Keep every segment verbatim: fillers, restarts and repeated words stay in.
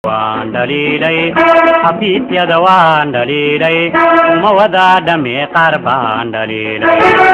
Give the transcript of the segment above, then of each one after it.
وان دليلي حفيت يا دوان دليلي وموضع دمي قربان دليلي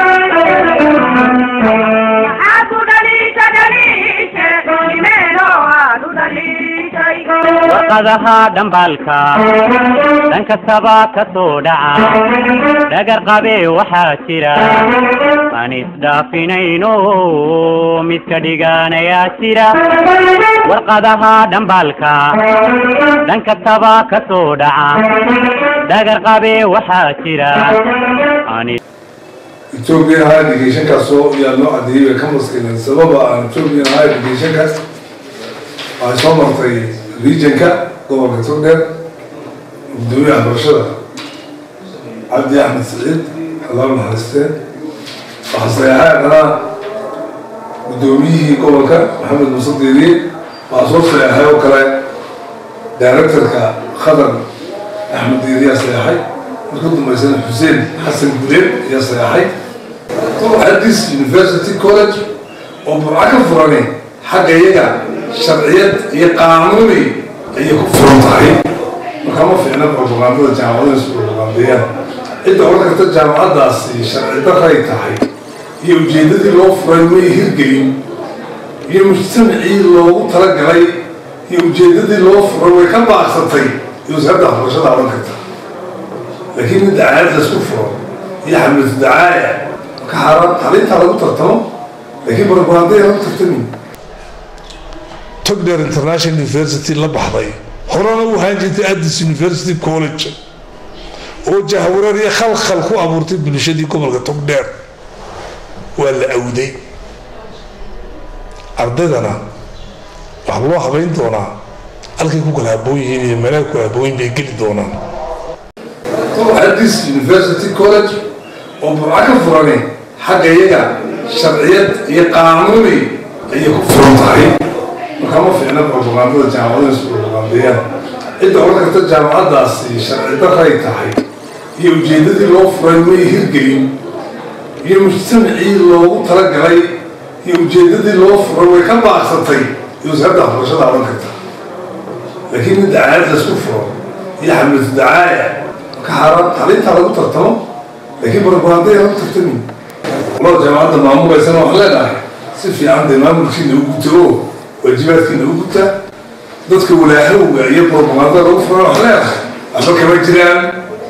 عبو دليل دليل مينو عبو دليل وقد هادم بالكا دنك السباك سودعا دقر قبي وحاشرا فانيس دافنينو مسك ديغانا ياسرا وقد هادم بالكا دنك السباك سودعا دقر قبي وحاشرا فانيس Ethiopia higher education kaso ya no adiiba ka maskinan sababa aan Ethiopia higher education kas ay soo martay regionka gobolka Togdheer dowladda barashada Abdi Ahmed Said Allah mahadsan waxaasayahana gudoomiyaha gobolka Maxamed Muuse Diiri waa soo sayahay oo kale directorka Khadar Ahmed Diiri sayahay markuu dambeeyay Hussein Hassan Guleb ya sayahay Addis University College oo burca furane xaqeeyaga sharciyad iyo qaanuuni ay ku furan tahay marka ma fiicna barnaamijyada jaamacadaha isku dhaqaaqayaan inta wararka jaamacadaasi sharci daray tahay iyo ujeedadii loo furay ma hirgelin iyo mujtamacii loogu talagalay iyo ujeedadii loo furay way ka baaqsatay iyo sababta barashada wararka لكن الدعاية تسكفر يحمل الدعاية كحرام تعليق على مترتمه لكن برباندية لم ترتمين Togdheer International University la baxday horana uu haajintay Addis University College oo jahwareer iyo khalkhal ku abuurtay bulshadii gobolka Togdheer waa la awday ardaydana wax loo habeyn doonaa halkay ku kala habooyihiin iyo meelaha ku habooyin bay geli doonaan Addis University College oo burca furane xaqeeyaga sharciyad iyo qaanuuni ay ku furan tahay marka ma fiicna barnaamijyada jaamacadaha isku dhaqaaqayaan inta wararka jaamacadaasi sharci daray tahay iyo ujeedadii loo furay ma hirgelin iyo mujtamacii loogu talagalay iyo ujeedadii loo furay way ka baaqsatay iyo sababta barashada wararka laakiin الدعاية تسكفر يحمل الدعاية كحرام تعليق على مترتمه لكن برباندية لم ترتمين والله جماعة المعمولة يسنوا أحلانا سيفي عندي المعمول كي نوجدوه والجبات كي نوجدها ضدك ولا هو يبقى برباندية الأخرى أحلانا أما كما يجريان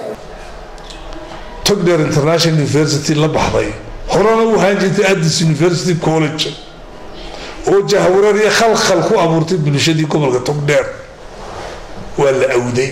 Togdheer International University la baxday horana uu haajintay Addis University College oo jahwareer iyo khalkhal ku abuurtay bulshadii gobolka Togdheer waa la awday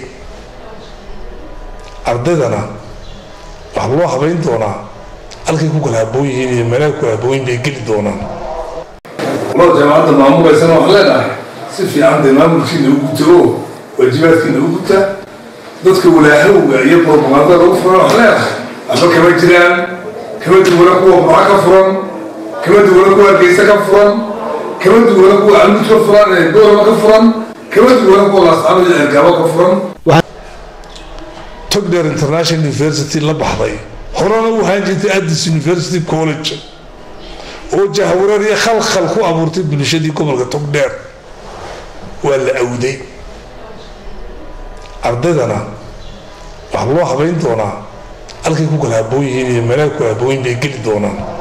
ardaydana wax loo habeyn doonaa halkay ku kala habooyihiin iyo meelaha ku habooyin bay geli doonaan والله جماعة المعمولة يسنوا أحلانا سيفي عندي المعمول كي نوجدوه والجبات كي نوجدها ضدك ولا هو يبقى برباندية الأخرى أحلانا أما كما يجريان كما تقول لك برعا كفران كما تقول لك كيسا كفران كما تقول لك عمد كفران الدولة كفران كما تقول لك أصحاب الجواب كفران Togdheer International University la baxday horana uu haajintay Addis University College oo jahwareer iyo khalkhal ku abuurtay bulshadii gobolka Togdheer waa la awday ardaydana wax loo habeyn doonaa halkay ku kala habooyihiin iyo meelaha ku habooyin bay geli doonaan